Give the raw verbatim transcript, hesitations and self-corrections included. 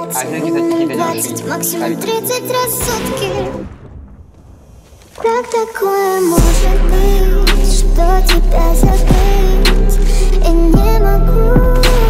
двадцать, максимум тридцать раз в сутки. Как такое может быть, что тебя забыть? И не могу.